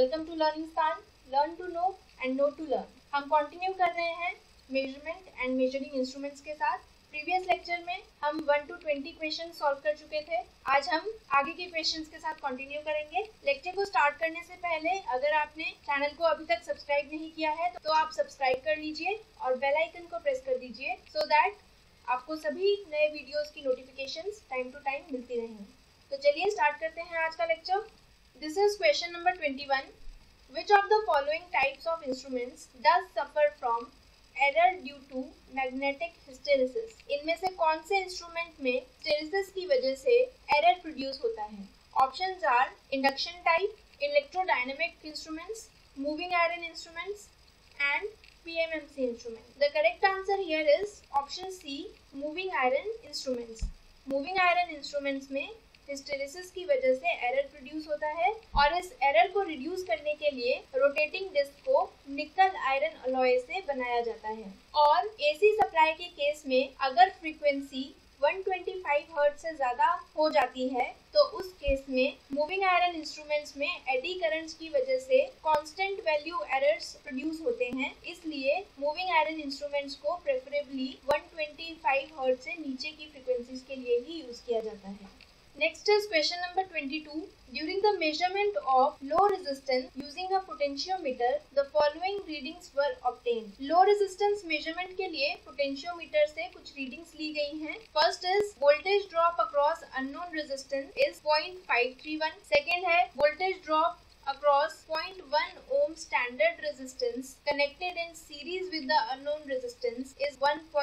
Welcome to LearningSTAN, learn to know and know to learn. हम कंटिन्यू कर रहे हैं मेजरमेंट एंड मेजरिंग इंस्ट्रूमेंट्स के साथ। प्रीवियस लेक्चर में हम 1 to 20 क्वेश्चन सॉल्व कर चुके थे। आज हम आगे के क्वेश्चंस के साथ कंटिन्यू करेंगे। लेक्चर को स्टार्ट करने से पहले अगर आपने चैनल को अभी तक सब्सक्राइब नहीं किया है तो आप सब्सक्राइब कर लीजिए और बेल आइकन को प्रेस कर दीजिए सो दैट आपको सभी नए वीडियोस की नोटिफिकेशंस टाइम टू टाइम मिलती रहेंगी। तो चलिए स्टार्ट करते हैं आज का lecture. This is question number 21. Which of the following types of instruments does suffer from error due to magnetic hysteresis? इनमें से कौन से इंस्ट्रूमेंट में hysteresis की वजह से error produce होता है? Options are induction type, electrodynamic instruments, moving iron instruments, and PMMC instruments. The correct answer here is option C, moving iron instruments. Moving iron instruments में हिस्टेरेसिस की वजह से एरर प्रोड्यूस होता है और इस एरर को रिड्यूस करने के लिए रोटेटिंग डिस्क को निकल आयरन अलॉय से बनाया जाता है। और एसी सप्लाई के केस में अगर फ्रीक्वेंसी 125 हर्ट्ज से ज्यादा हो जाती है तो उस केस में मूविंग आयरन इंस्ट्रूमेंट्स में एडी करंट्स की वजह से कांस्टेंट वैल्यू एरर्स प्रोड्यूस होते हैं। इसलिए मूविंग आयरन इंस्ट्रूमेंट्स को प्रेफरेबली 125 हर्ट्ज से नीचे की फ्रीक्वेंसीज के लिए ही यूज किया जाता है। Next is question number 22. During the measurement of low resistance using a potentiometer, the following readings were obtained. Low resistance measurement के लिए potentiometer से कुछ readings ली गई हैं. First is voltage drop across unknown resistance is 0.531. Second है voltage drop across 0.1 ohm standard resistance connected in series with the unknown resistance is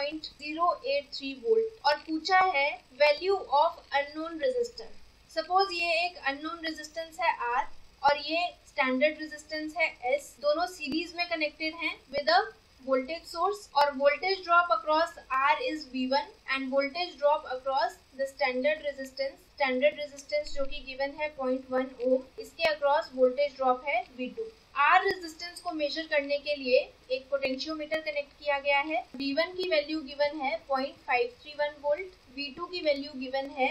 1.083 volt और पूछा है value of unknown resistor। Suppose ये एक unknown resistance है R और ये standard resistance है S, दोनों series में connected हैं with a voltage source और voltage drop across R is V1 and voltage drop across the standard resistance जो कि given है 0.1 ohm, इसके across voltage drop है V2। R रेजिस्टेंस को मेजर करने के लिए एक पोटेंशियोमीटर कनेक्ट किया गया है। V1 की वैल्यू गिवन है 0.531 वोल्ट, V2 की वैल्यू गिवन है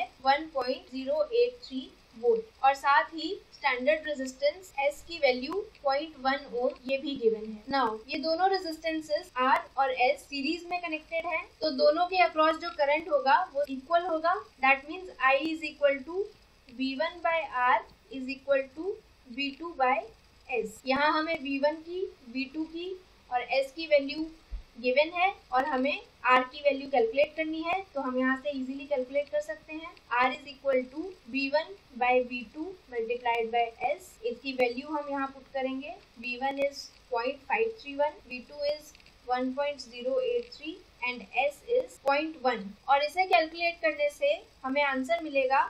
1.083 वोल्ट और साथ ही स्टैंडर्ड रेजिस्टेंस S की वैल्यू 0.1 ओम ये भी गिवन है। नाउ ये दोनों रेजिस्टेंसेस R और S सीरीज में कनेक्टेड हैं तो दोनों के अक्रॉस जो करंट होगा वो इक्वल होगा। That means I is equal to V1 by R is equal to V2 by S। यहाँ हमें V1 की, V2 की और S की वैल्यू गिवन है और हमें R की वैल्यू कैलकुलेट करनी है तो हम यहाँ से इजीली कैलकुलेट कर सकते हैं। R is equal to V1 by V2 multiplied by S। इसकी वैल्यू हम यहाँ पुट करेंगे। V1 is 0.531, V2 is 1.083 and S is 0.1 और इसे कैलकुलेट करने से हमें आंसर मिलेगा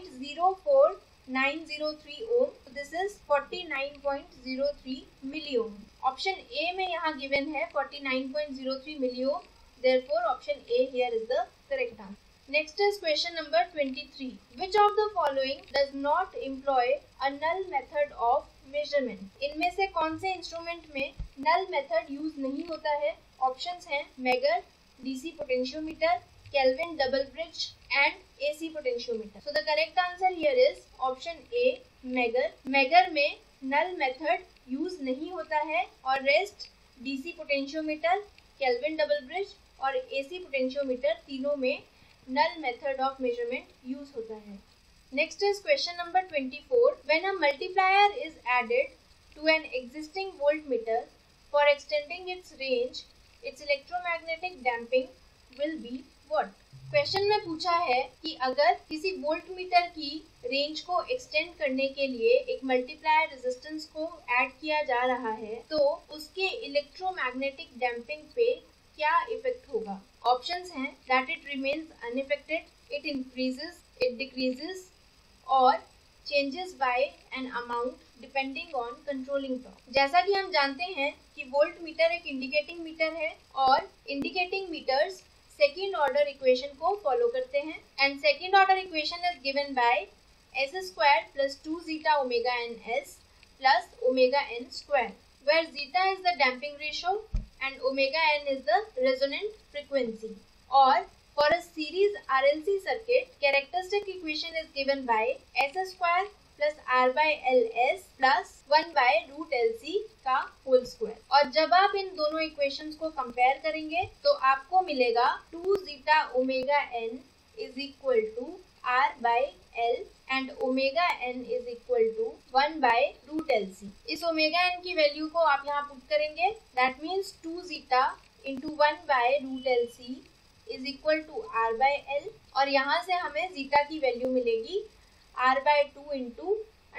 0.04903 ohm. This is 49.03 milliohm. Option A में यहाँ गिवन है 49.03 मिली ओम, therefore option A here is the correct answer. Next is question number 23. Which of the following does not employ a null method of measurement? इनमें से कौन से instrument में null method use नहीं होता है? ऑप्शंस हैं megger, DC potentiometer, Kelvin double bridge and AC potentiometer. So the correct answer here is option A, megger. Megger में null method यूज नहीं होता है और rest DC potentiometer, Kelvin double bridge और AC पोटेंशियोमीटर तीनों में null method of measurement use होता है। Next is question number 24. When a multiplier is added to an existing voltmeter for extending its range, its electromagnetic damping will be what? Question में पूछा है कि अगर किसी वोल्टमीटर की रेंज को एक्सटेंड करने के लिए एक मल्टीप्लायर रेजिस्टेंस को ऐड किया जा रहा है तो उसके इलेक्ट्रोमैग्नेटिक डैम्पिंग पे क्या इफेक्ट होगा? ऑप्शंस हैं that it remains unaffected, it increases, it decreases और changes by an amount depending on controlling torque. जैसा कि हम जानते हैं कि वोल्ट मीटर एक इंडिकेटिंग मीटर है और indicating meters second order equation को फॉलो करते हैं and second order equation is given by s square plus 2 zeta omega n s plus omega n square where zeta is the damping ratio and omega n is the resonant frequency. और for a series RLC circuit, characteristic equation is given by s square plus R/LS plus 1/√LC का whole square. और जब आप इन दोनों equations को compare करेंगे तो आपको मिलेगा 2 zeta omega n is equal to R/L and omega n is equal to 1/√LC। इस ओमेगा n की वैल्यू को आप यहाँ पुट करेंगे, that means 2 zeta into 1/√LC is equal to R/L, और यहाँ से हमें zeta की वैल्यू मिलेगी R/2 into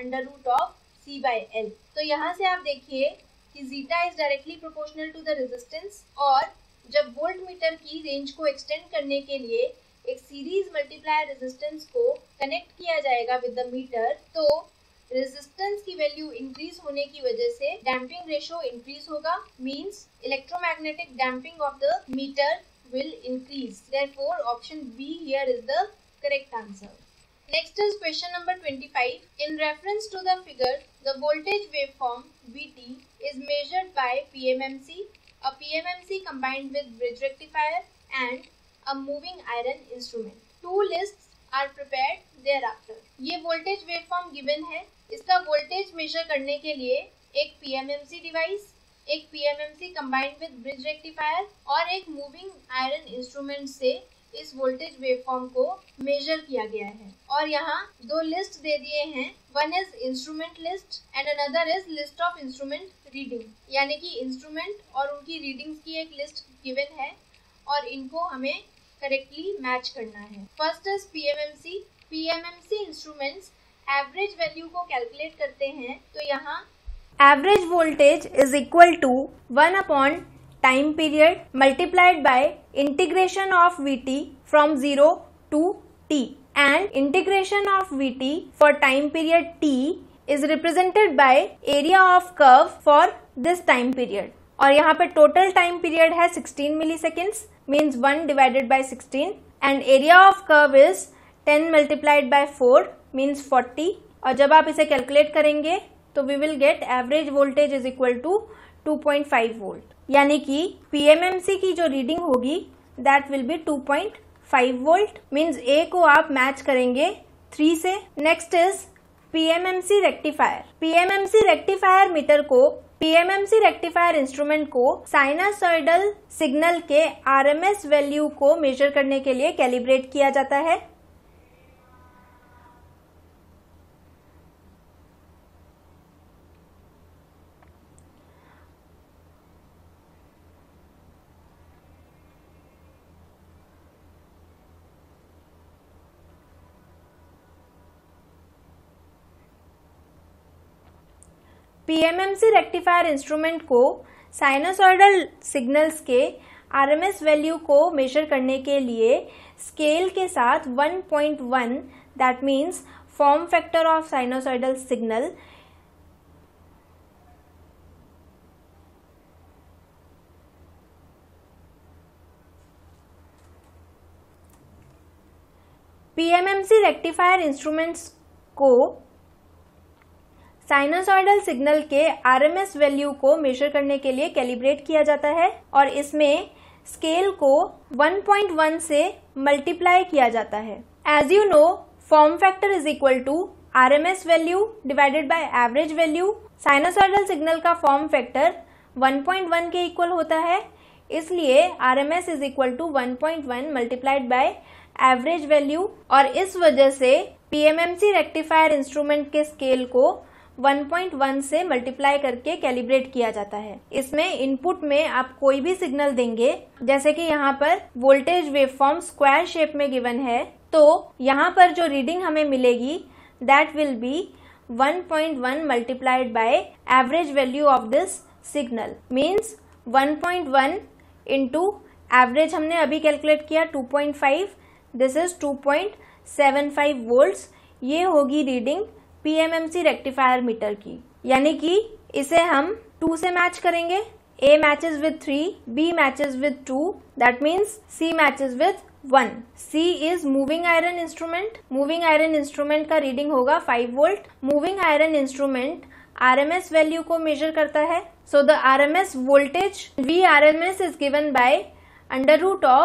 √C/L। तो यहाँ से आप देखिए कि zeta is directly proportional to the resistance, और जब वोल्ट मीटर की रेंज को एक्सटेंड करने के लिए एक सीरीज मल्टीप्लायर रेजिस्टेंस को कनेक्ट किया जाएगा विद द मीटर, तो रेजिस्टेंस की वैल्यू इंक्रीज होने की वजह से डैम्पिंग रेशो इंक्रीज होगा, means electromagnetic damping of the meter will increase. Therefore, option B here is the correct answer. Next is question number 25. In reference to the figure, the voltage waveform Vt is measured by PMMC, a PMMC combined with bridge rectifier and a moving iron instrument. Two lists are prepared thereafter. ये voltage waveform given है, इसका voltage measure करने के लिए एक PMMC device, एक PMMC combined with bridge rectifier और एक moving iron instrument से इस voltage waveform को measure किया गया है। और यहाँ दो लिस्ट दे दिए हैं, one is instrument list and another is list of instrument reading, यानी कि इंस्ट्रूमेंट और उनकी रीडिंग्स की एक लिस्ट गिवन है और इनको हमें करेक्टली मैच करना है। First is PMMC। PMMC instruments average value को कैलकुलेट करते हैं, तो यहाँ Average voltage is equal to 1 upon time period multiplied by integration of Vt from 0 to t, and integration of Vt for time period t is represented by area of curve for this time period. और यहाँ पे total time period है 16 milliseconds, means 1 divided by 16, and area of curve is 10 multiplied by 4 means 40। और जब आप इसे calculate करेंगे तो we will get average voltage is equal to 2.5 volt, यानी कि PMMC की जो रीडिंग होगी that will be 2.5 volt, means A को आप मैच करेंगे 3 से। Next is PMMC rectifier. PMMC rectifier meter को, PMMC रेक्टिफायर इंस्ट्रूमेंट को साइनसॉइडल सिग्नल के RMS वैल्यू को मेजर करने के लिए कैलिब्रेट किया जाता है। PMMC रेक्टिफायर इंस्ट्रूमेंट को साइनसॉइडल सिग्नल्स के RMS वैल्यू को मेजर करने के लिए स्केल के साथ 1.1, that means form factor of sinusoidal signal, PMMC rectifier instruments को साइनसॉइडल सिग्नल के RMS वैल्यू को मेजर करने के लिए कैलिब्रेट किया जाता है और इसमें स्केल को 1.1 से मल्टीप्लाई किया जाता है। As you know, form factor is equal to RMS value divided by average value. Sinusoidal signal का फॉर्म फैक्टर 1.1 के इक्वल होता है, इसलिए RMS is equal to 1.1 multiplied by average value, और इस वजह से PMMC रेक्टिफायर इंस्ट्रूमेंट के स्केल को 1.1 से मल्टीप्लाई करके कैलिब्रेट किया जाता है। इसमें इनपुट में आप कोई भी सिग्नल देंगे, जैसे कि यहाँ पर वोल्टेज वेवफॉर्म स्क्वायर शेप में गिवन है, तो यहाँ पर जो रीडिंग हमें मिलेगी that will be 1.1 multiplied by average value of this signal, means 1.1 into average हमने अभी कैलकुलेट किया 2.5, दिस इज 2.75 वोल्ट्स। ये होगी रीडिंग PMMC रेक्टिफायर मीटर की, यानी कि इसे हम 2 से मैच करेंगे। A matches with 3, B matches with 2, that means C matches with 1। C is moving iron instrument. Moving iron instrument का रीडिंग होगा 5 volt. Moving iron instrument RMS value को मेजर करता है, so the RMS voltage VRMS is given by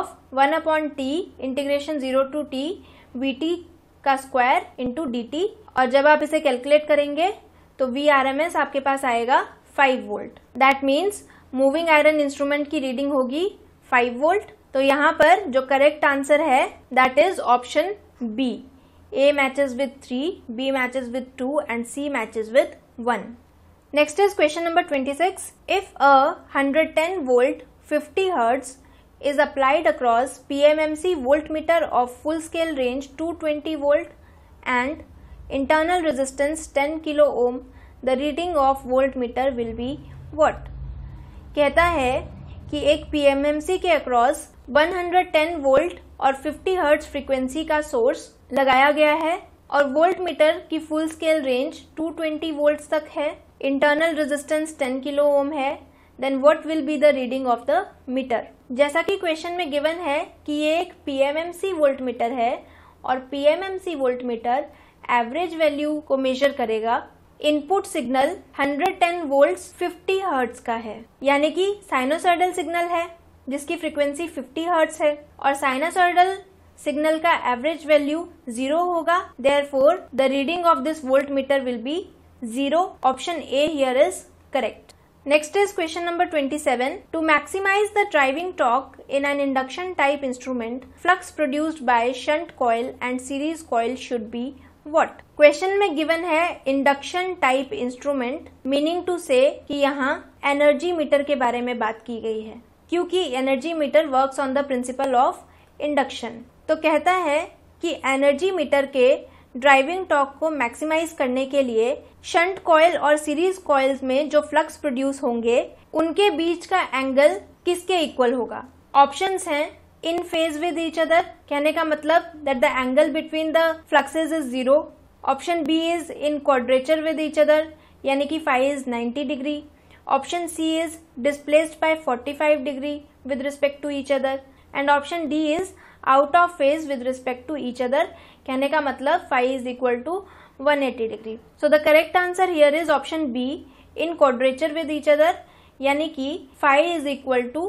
√1/t integration 0 to t Vt का square into dt, और जब आप इसे कैलकुलेट करेंगे तो VRMS आपके पास आएगा 5 volt. That means moving iron instrument की रीडिंग होगी 5 वोल्ट। तो यहाँ पर जो करेक्ट आंसर है that is option B. A matches with 3, B matches with 2 and C matches with 1. Next is question number 26. If a 110 volt 50 Hz is applied across PMMC voltmeter of full scale range 220 volt and internal resistance 10 kilo ohm, the reading of voltmeter will be what? कहता है कि एक PMMC के across 110 volt और 50 hertz frequency का source लगाया गया है और वोल्ट मीटर की फुल स्केल रेंज 220 वोल्ट्स तक है, इंटरनल रेजिस्टेंस 10 किलो ओम है, then what will be the reading of the meter. जैसा कि क्वेश्चन में गिवन है कि ये एक PMMC वोल्ट मीटर है और PMMC volt meter average value को मेजर करेगा। इनपुट सिग्नल 110 वोल्ट्स 50 हर्ट्ज का है, यानी कि साइनोसॉइडल सिग्नल है जिसकी फ्रीक्वेंसी 50 हर्ट्ज है और साइनोसॉइडल सिग्नल का एवरेज वैल्यू 0 होगा। Therefore the reading of this volt meter will be 0. Option A here is correct. Next is question number 27. To maximize the driving torque in an induction type instrument, flux produced by shunt coil and series coil should be what? Question में given है induction type instrument, meaning to say कि यहाँ energy meter के बारे में बात की गई है क्योंकि energy meter works on the principle of induction. तो कहता है कि एनर्जी मीटर के ड्राइविंग टॉर्क को मैक्सिमाइज करने के लिए शंट कॉइल और सीरीज कॉइल्स में जो फ्लक्स प्रोड्यूस होंगे उनके बीच का एंगल किसके इक्वल होगा। ऑप्शंस हैं in phase with each other, कहने का मतलब that the angle between the fluxes is 0. Option B is in quadrature with each other, यानी कि phi is 90 degree. Option C is displaced by 45 degree with respect to each other and option D is out of phase with respect to each other, कहने का मतलब phi is equal to 180 degree. So the correct answer here is option B in quadrature with each other, यानी कि phi is equal to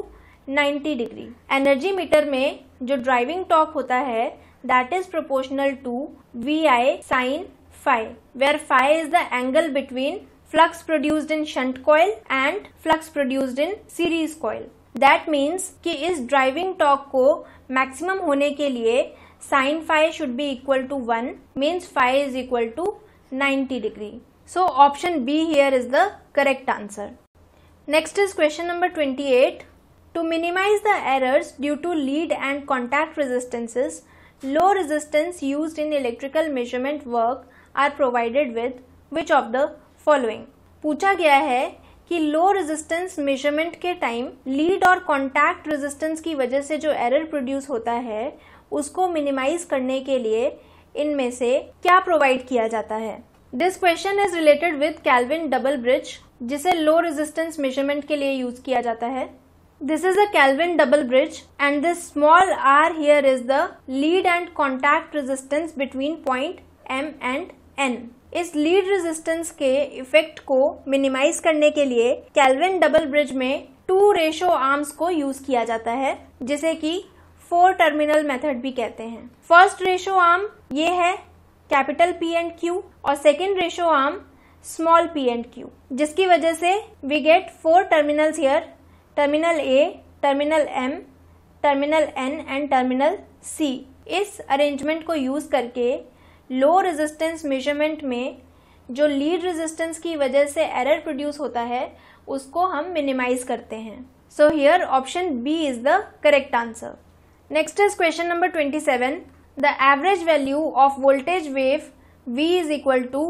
90 degree. Energy meter में जो driving torque होता है that is proportional to VI sin phi, where phi is the angle between flux produced in shunt coil and flux produced in series coil. That means कि इस driving torque को maximum होने के लिए sin phi should be equal to 1, means phi is equal to 90 degree. So option B here is the correct answer. Next is question number 28. To minimize the errors due to lead and contact resistances, low resistance used in electrical measurement work are provided with which of the following? पूछा गया है कि low resistance measurement के time lead और contact resistance की वजह से जो एरर प्रोड्यूस होता है उसको मिनिमाइज करने के लिए इनमें से क्या प्रोवाइड किया जाता है। This question is related with Kelvin double bridge, जिसे लो रेजिस्टेंस मेजरमेंट के लिए यूज किया जाता है. This is a Kelvin double bridge and this small r here is the lead and contact resistance between point M and N. इस lead resistance के effect को minimise करने के लिए कैल्विन डबल ब्रिज में 2 रेशो आर्म्स को use किया जाता है, जिसे कि 4 टर्मिनल मेथड भी कहते हैं. फर्स्ट रेशो आर्म ये है कैपिटल P एंड Q और second ratio arm small p and Q, जिसकी वजह से we get 4 terminals here, terminal A, terminal M, terminal N and terminal C. इस अरेंजमेंट को यूज करके लो रेजिस्टेंस मेजरमेंट में जो लीड रेजिस्टेंस की वजह से एरर प्रोड्यूस होता है उसको हम मिनिमाइज करते हैं. So here option B is the correct answer. Next is question number 27. The average value of voltage wave V is equal to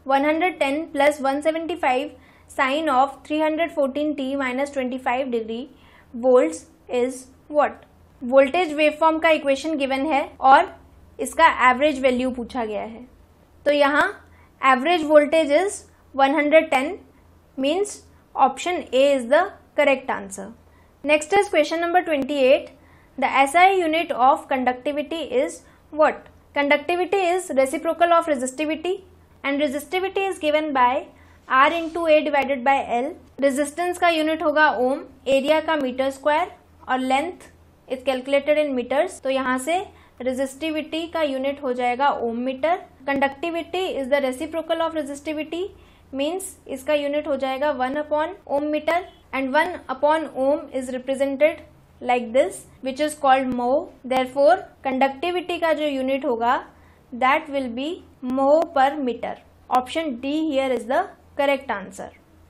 110 plus 175 sine of 314t minus 25 degree volts is what. Voltage waveform का equation given है और इसका average value पूछा गया है. तो यहाँ average voltage is 110, means option A is the correct answer. Next is question number 28. The SI unit of conductivity is what. Conductivity is reciprocal of resistivity and resistivity is given by R into A divided by L. Resistance का unit होगा ohm, area का metre square और length is calculated in metres. तो यहाँ से resistivity का unit हो जाएगा ohm metre. Conductivity is the reciprocal of resistivity, means इसका यूनिट हो जाएगा 1/ओम metre and 1/ओम is represented like this which is called mho. Therefore conductivity का जो यूनिट होगा that will be mho per meter. Option D here is the correct answer.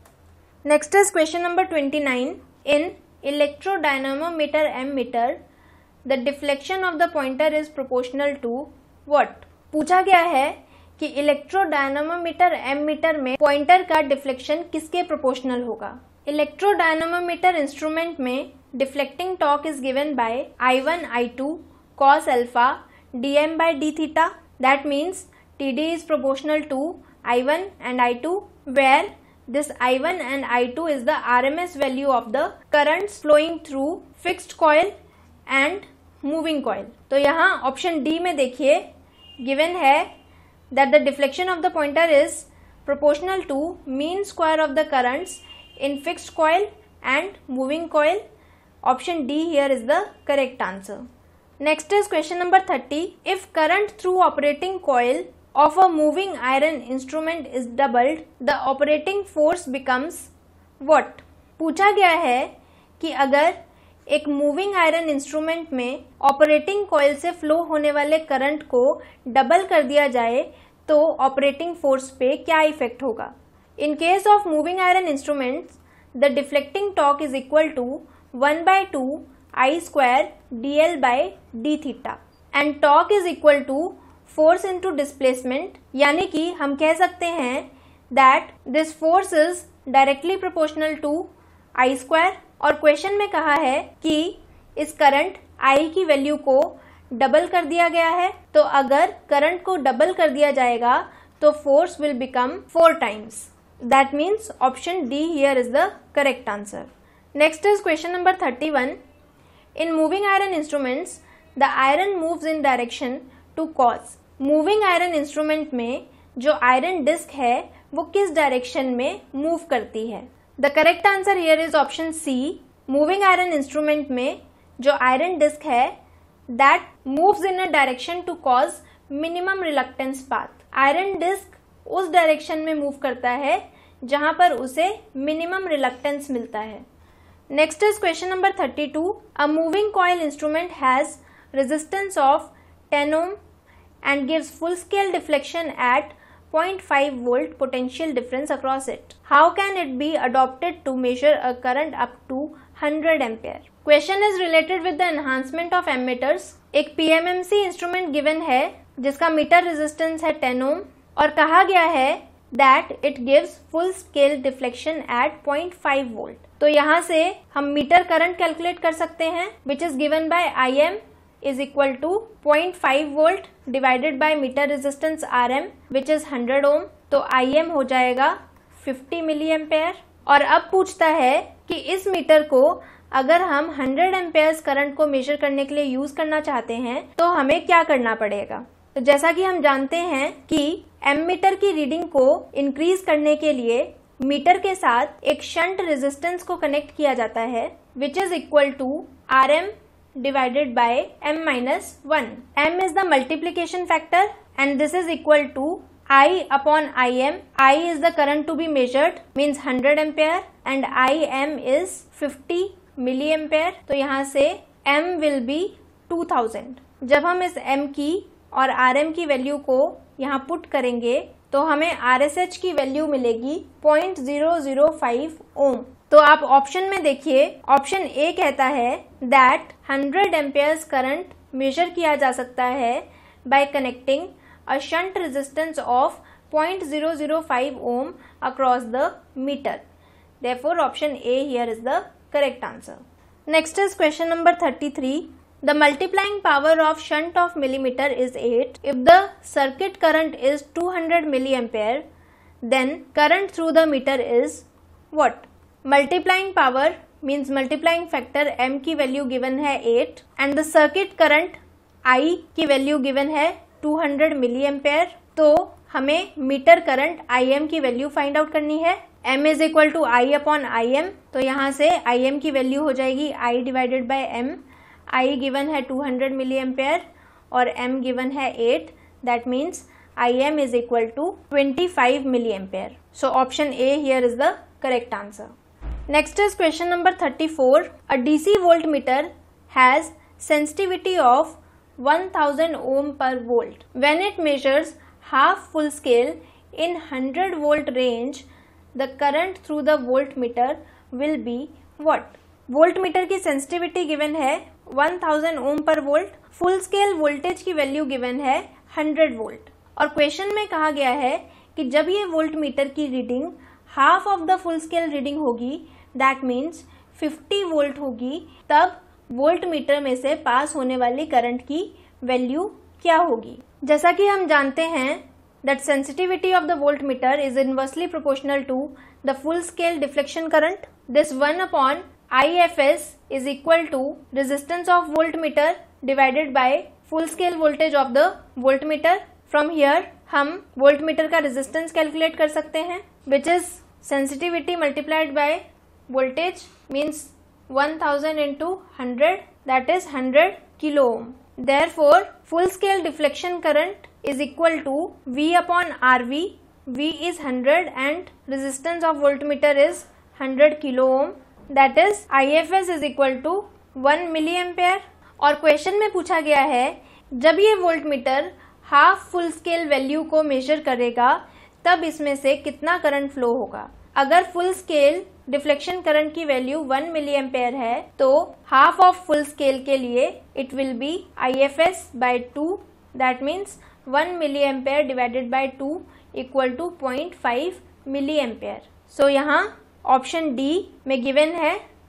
Next is question number 29. In electrodynamometer ammeter, the deflection of the pointer is proportional to what? पूछा गया है कि electrodynamometer ammeter में pointer का deflection किसके proportional होगा। Electrodynamometer instrument में deflecting torque is given by I1 I2 cos alpha dm by d theta. That means TD is proportional to I1 and I2, where this I1 and I2 is the RMS value of the currents flowing through fixed coil and moving coil. तो यहाँ option D में देखिए given है that the deflection of the pointer is proportional to mean square of the currents in fixed coil and moving coil. Option D here is the correct answer. Next is question number 30. If current through operating coil of a moving iron instrument is doubled, the operating force becomes what? पूछा गया है कि अगर एक moving iron instrument में operating coil से flow होने वाले करंट को डबल कर दिया जाए तो ऑपरेटिंग फोर्स पे क्या इफेक्ट होगा। In case of moving iron instruments the deflecting torque is equal to 1/2 I square dl by d theta and torque is equal to force into displacement, यानी कि हम कह सकते हैं that this force is directly proportional to I square। और question में कहा है कि इस करंट I की वैल्यू को डबल कर दिया गया है, तो अगर करंट को डबल कर दिया जाएगा तो force will become 4 times. That means option D here is the correct answer. Next is question number 31. In moving iron instruments, the iron moves in direction to cause. Moving iron instrument में जो iron disc है वो किस direction में move करती है। The correct answer here is option C. Moving iron instrument में जो iron disc है that moves in a direction to cause minimum reluctance path. Iron disc उस डायरेक्शन में मूव करता है जहां पर उसे मिनिमम रिलक्टेंस मिलता है। Next is question number 32. A moving coil instrument has resistance of 10 ohm and gives full scale deflection at 0.5 volt potential difference across it. How can it be adopted to measure a current up to 100 ampere? Question is related with the enhancement of ammeters. एक PMMC instrument given है जिसका metre resistance है 10 ohm और कहा गया है that it gives full scale deflection at 0.5 volt. तो यहाँ से हम मीटर करंट कैलकुलेट कर सकते हैं which is given by IM is equal to 0.5 volt divided by meter resistance RM which is 100 ohm. तो IM हो जाएगा 50 मिली एम्पेयर। और अब पूछता है कि इस मीटर को अगर हम 100 एम्पेयर्स करंट को मेजर करने के लिए यूज करना चाहते हैं तो हमें क्या करना पड़ेगा। तो जैसा कि हम जानते हैं कि एमीटर की रीडिंग को इंक्रीज करने के लिए मीटर के साथ एक शंट रेजिस्टेंस को कनेक्ट किया जाता है which is equal to RM divided by M-1. M is the multiplication factor and this is equal to I upon IM. I is the current to be measured means 100 ampere and IM is 50 milliampere. तो यहाँ से M will be 2000. जब हम इस M की और RM की value को यहाँ पुट करेंगे तो हमें RSH की वैल्यू मिलेगी 0.005 ओम। तो आप ऑप्शन में देखिए, ऑप्शन ए कहता है दैट 100 एम्पेयर्स करंट मेजर किया जा सकता है by connecting a shunt resistance of 0.005 ohm across the meter. Therefore, option A here is the correct answer. Next is question number 33. The multiplying power of shunt of millimeter is 8. If the circuit current is 200 milliampere, then current through the meter is what? Multiplying power means multiplying factor M की value given है 8 and the circuit current I की value given है 200 milliampere. तो हमें meter current IM की value find out करनी है। M is equal to I upon IM. तो यहाँ से IM की वैल्यू हो जाएगी I divided by M. I given है 200 मिली एम्पेयर और M गिवन है 8. That means Im is equal to 25 milliampere. So option A here is the correct answer. Next is question number 34. A DC voltmeter has sensitivity of 1000 ohm per volt. When it measures half full scale in 100 volt range, the current through the voltmeter will be what? Voltmeter की sensitivity given है 1000 ohm per volt, full scale voltage की value given है 100 volt, और question में कहा गया है कि जब ये वोल्टमीटर की reading half of the full scale reading होगी, दैट मीन्स 50 वोल्ट होगी, तब वोल्टमीटर में से पास होने वाली करंट की वैल्यू क्या होगी। जैसा कि हम जानते हैं that sensitivity of the voltmeter is inversely proportional to the full scale deflection current. This 1 upon IFS is equal to resistance of voltmeter divided by full scale voltage of the voltmeter. From here हम voltmeter का resistance calculate कर सकते हैं, which is sensitivity multiplied by voltage means 1000 into 100, that is 100 kilo ohm. Therefore full scale deflection current is equal to V upon RV. V is 100 and resistance of voltmeter is 100 kilo ohm, that is IFS is equal to 1 milliampere. और question में पूछा गया है जब ये voltmeter half full scale value को measure करेगा तब इसमें से कितना करंट फ्लो होगा। अगर फुल स्केल डिफ्लेक्शन करंट की वैल्यू 1 मिलीएम्पेयर है तो हाफ ऑफ फुल स्केल के लिए it will be IFS by 2, that means 1 milliampere divided by 2 equal to 0.5 milliampere. So यहाँ option D में given है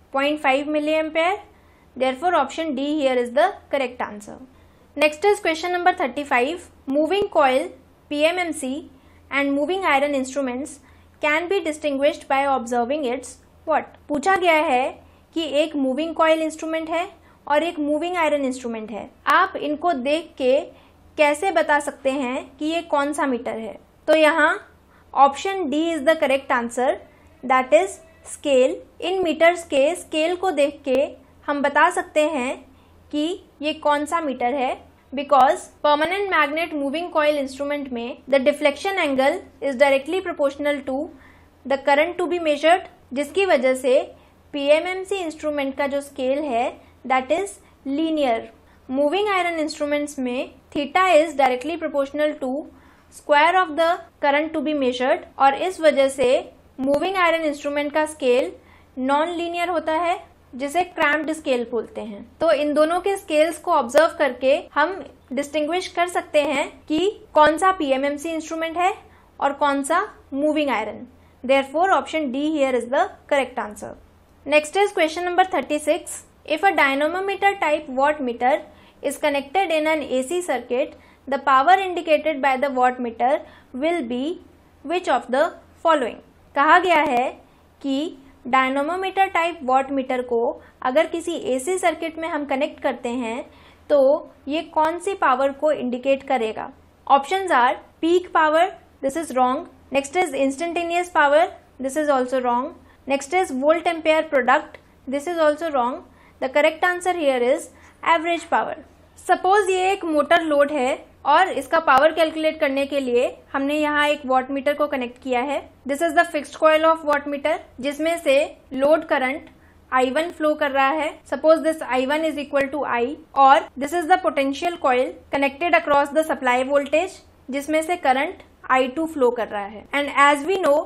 0.5 milliampere. Therefore option D here is the correct answer. Next is question number 35. Moving coil, PMMC and moving iron instruments can be distinguished by observing its what? पूछा गया है कि एक moving coil instrument है और एक moving iron instrument है। आप इनको देख के कैसे बता सकते हैं कि ये कौन सा मीटर है। तो यहाँ option D is the correct answer, that is scale. इन मीटर्स के स्केल को देख के हम बता सकते हैं कि ये कौन सा मीटर है, because permanent magnet moving coil instrument में the deflection angle is directly proportional to the current to be measured, जिसकी वजह से पीएमएमसी इंस्ट्रूमेंट का जो स्केल है that is linear. Moving iron instruments में theta is directly proportional to square of the current to be measured, और इस वजह से मूविंग आयरन इंस्ट्रूमेंट का स्केल नॉन लीनियर होता है, जिसे क्रैम्प्ड स्केल बोलते हैं। तो इन दोनों के स्केल्स को ऑब्जर्व करके हम डिस्टिंग्विश कर सकते हैं कि कौन सा पीएमएमसी इंस्ट्रूमेंट है और कौन सा moving iron. Therefore option D here is the correct answer. Next is question number 36. If a dynamometer type wattmeter is connected in an AC circuit, the power indicated by the wattmeter will be which of the following? कहा गया है कि dynamometer type wattmeter को अगर किसी AC circuit में हम connect करते हैं तो ये कौन सी पावर को इंडिकेट करेगा। Options are peak power, this is wrong. Next is instantaneous power, this is also wrong. Next is volt ampere product, this is also wrong. The correct answer here is average power. Suppose ये एक motor load है और इसका power calculate करने के लिए हमने यहाँ एक वाटमीटर को कनेक्ट किया है। This is the fixed coil of wattmeter, जिसमें से लोड करंट I1 फ्लो कर रहा है। Suppose this I1 is equal to I, और this is the potential coil connected across the supply voltage, जिसमें से करंट I2 फ्लो कर रहा है। And as we know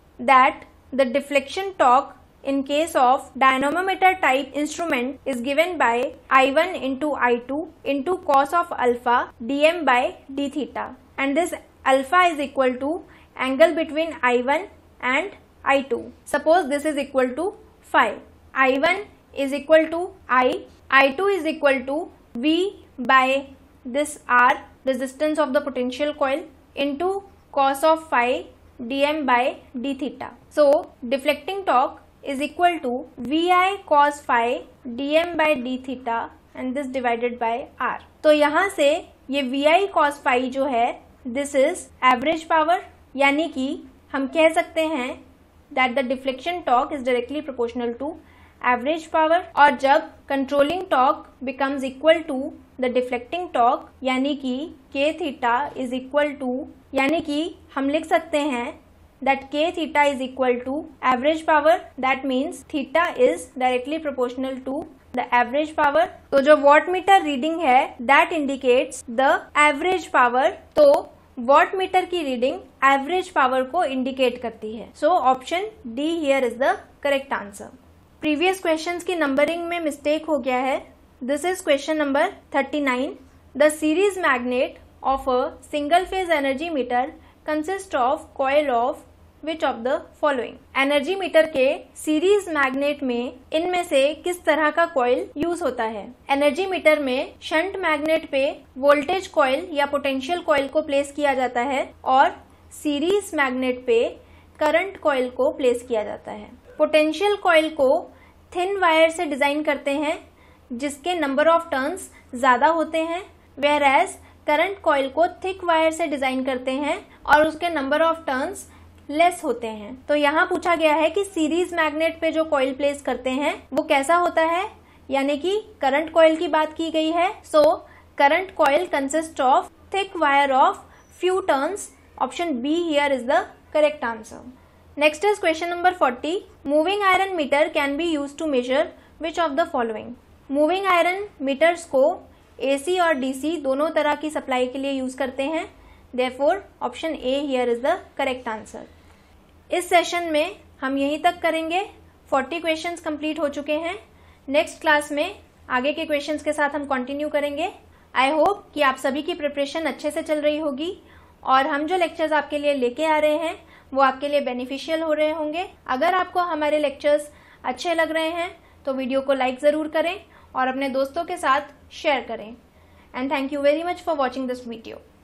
that the deflection torque in case of dynamometer type instrument is given by I1 into I2 into cos of alpha dm by d theta, and this alpha is equal to angle between I1 and I2. Suppose this is equal to phi. I1 is equal to I, I2 is equal to V by this R, resistance of the potential coil, into cos of phi dm by d theta. So deflecting torque is equal to VI cos phi dm by d theta and this divided by R. तो यहाँ से ये VI cos phi जो है this is average power, यानी कि हम कह सकते हैं that the deflection torque is directly proportional to average power, और जब controlling torque becomes equal to the deflecting torque यानी कि k theta is equal to, यानी कि हम लिख सकते हैं that k theta is equal to average power, that means theta is directly proportional to the average power। तो जो वॉट मीटर रीडिंग है that indicates the average power, तो वॉट मीटर की रीडिंग एवरेज पावर को indicate करती है। So option D here is the correct answer. Previous questions की numbering में मिस्टेक हो गया है। This is question number 39। The series magnet of a single phase energy meter consist of coil of which of the following. Energy meter के series magnet में इनमें से किस तरह का कॉइल यूज होता है। एनर्जी मीटर में शंट मैग्नेट पे वोल्टेज कॉइल या पोटेंशियल कॉइल को प्लेस किया जाता है और सीरीज मैग्नेट पे करंट कॉइल को प्लेस किया जाता है। पोटेंशियल कॉइल को थिन वायर से डिजाइन करते हैं जिसके नंबर ऑफ टर्न्स ज्यादा होते हैं, वेयर एज करंट कॉइल को थिक वायर से डिजाइन करते हैं और उसके नंबर ऑफ टर्न्स लेस होते हैं। तो यहाँ पूछा गया है कि सीरीज मैग्नेट पे जो कॉइल प्लेस करते हैं वो कैसा होता है, यानी कि करंट कॉइल की बात की गई है। So current coil consist of thick wire of few turns. Option B here is the correct answer. Next is question number 40। Moving iron meter can be use to measure which of the following. Moving iron meters को AC और DC दोनों तरह की supply के लिए use करते हैं। Therefore option A here is the correct answer. इस सेशन में हम यहीं तक करेंगे। 40 क्वेश्चंस कंप्लीट हो चुके हैं। नेक्स्ट क्लास में आगे के क्वेश्चंस के साथ हम कंटिन्यू करेंगे। आई होप कि आप सभी की प्रिपरेशन अच्छे से चल रही होगी और हम जो लेक्चर्स आपके लिए लेके आ रहे हैं वो आपके लिए बेनिफिशियल हो रहे होंगे। अगर आपको हमारे लेक्चर्स अच्छे लग रहे हैं तो वीडियो को लाइक जरूर करें और अपने दोस्तों के साथ शेयर करें। And thank you very much for watching this video.